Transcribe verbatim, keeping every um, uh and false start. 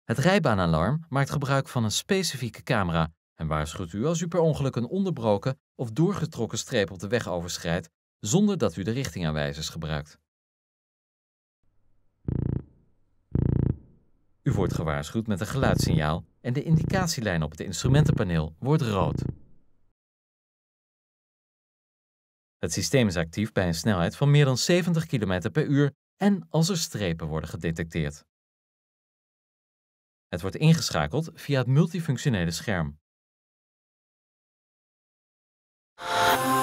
Het rijbaanalarm maakt gebruik van een specifieke camera en waarschuwt u als u per ongeluk een onderbroken of doorgetrokken streep op de weg overschrijdt zonder dat u de richtingaanwijzers gebruikt. U wordt gewaarschuwd met een geluidssignaal en de indicatielijn op het instrumentenpaneel wordt rood. Het systeem is actief bij een snelheid van meer dan zeventig kilometer per uur en als er strepen worden gedetecteerd. Het wordt ingeschakeld via het multifunctionele scherm.